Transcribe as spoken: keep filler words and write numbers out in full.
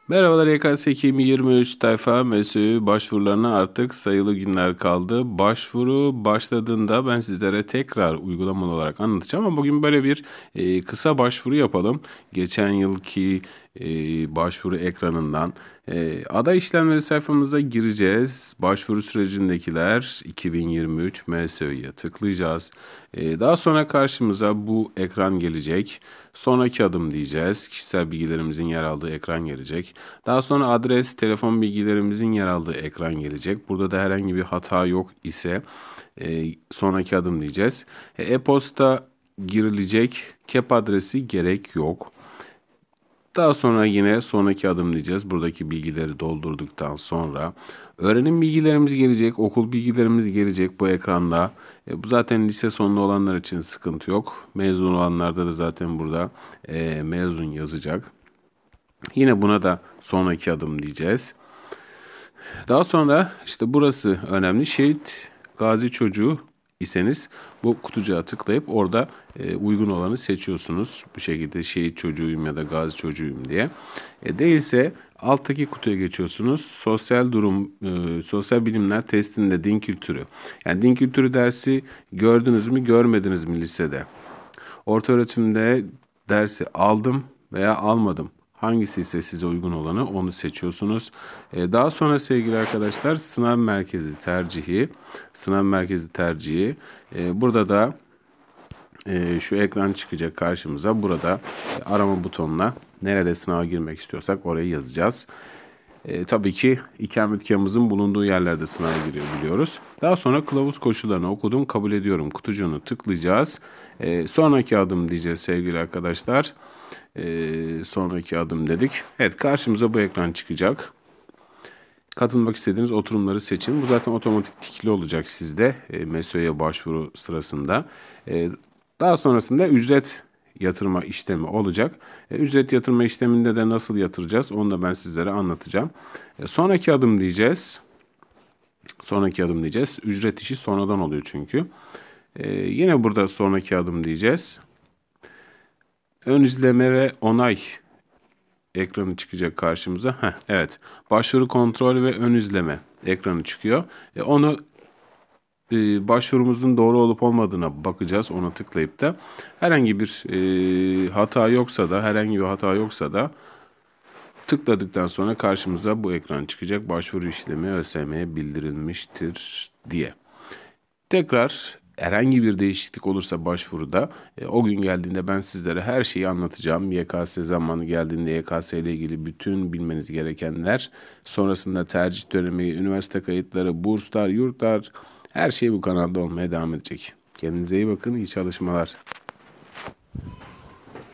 Merhabalar Y K S iki bin yirmi üç tayfa M S Ü başvurularına artık sayılı günler kaldı. Başvuru başladığında ben sizlere tekrar uygulamalı olarak anlatacağım ama bugün böyle bir e, kısa başvuru yapalım. Geçen yılki e, başvuru ekranından e, aday işlemleri sayfamıza gireceğiz. Başvuru sürecindekiler iki bin yirmi üç M S Ü'ye tıklayacağız. E, daha sonra karşımıza bu ekran gelecek. Sonraki adım diyeceğiz. Kişisel bilgilerimizin yer aldığı ekran gelecek. Daha sonra adres, telefon bilgilerimizin yer aldığı ekran gelecek. Burada da herhangi bir hata yok ise e, sonraki adım diyeceğiz. E-posta girilecek. K E P adresi gerek yok. Daha sonra yine sonraki adım diyeceğiz. Buradaki bilgileri doldurduktan sonra öğrenim bilgilerimiz gelecek, okul bilgilerimiz gelecek bu ekranda. E, bu zaten lise sonlu olanlar için sıkıntı yok. Mezun olanlarda da zaten burada e, mezun yazacak. Yine buna da sonraki adım diyeceğiz. Daha sonra işte burası önemli. Şehit gazi çocuğu iseniz bu kutucuğa tıklayıp orada e, uygun olanı seçiyorsunuz. Bu şekilde şehit çocuğuyum ya da gazi çocuğuyum diye. E, değilse alttaki kutuya geçiyorsunuz. Sosyal durum, e, sosyal bilimler testinde din kültürü. Yani din kültürü dersi gördünüz mü, görmediniz mi lisede? Ortaöğretimde dersi aldım veya almadım. Hangisi ise size uygun olanı onu seçiyorsunuz. Ee, daha sonra sevgili arkadaşlar sınav merkezi tercihi. Sınav merkezi tercihi. Ee, burada da e, şu ekran çıkacak karşımıza. Burada e, arama butonuna nerede sınava girmek istiyorsak orayı yazacağız. E, tabii ki ikametgahımızın bulunduğu yerlerde sınava giriyor biliyoruz. Daha sonra kılavuz koşullarını okudum, kabul ediyorum kutucuğunu tıklayacağız. E, sonraki adım diyeceğiz sevgili arkadaşlar. E, sonraki adım dedik. Evet, karşımıza bu ekran çıkacak. Katılmak istediğiniz oturumları seçin. Bu zaten otomatik tikli olacak sizde e, M S Ü'ye başvuru sırasında. E, daha sonrasında ücret yatırma işlemi olacak. E, ücret yatırma işleminde de nasıl yatıracağız onu da ben sizlere anlatacağım. E, sonraki adım diyeceğiz. Sonraki adım diyeceğiz. Ücret işi sonradan oluyor çünkü. E, yine burada sonraki adım diyeceğiz. Ön izleme ve onay ekranı çıkacak karşımıza. Heh, evet. Başvuru kontrol ve ön izleme ekranı çıkıyor. E, onu e, başvurumuzun doğru olup olmadığına bakacağız. Ona tıklayıp da herhangi bir e, hata yoksa da herhangi bir hata yoksa da tıkladıktan sonra karşımıza bu ekran çıkacak. Başvuru işlemi ÖSYM'ye bildirilmiştir diye. Tekrar herhangi bir değişiklik olursa başvuruda e, o gün geldiğinde ben sizlere her şeyi anlatacağım. Y K S zamanı geldiğinde Y K S ile ilgili bütün bilmeniz gerekenler, sonrasında tercih dönemi, üniversite kayıtları, burslar, yurtlar, her şey bu kanalda olmaya devam edecek. Kendinize iyi bakın, iyi çalışmalar.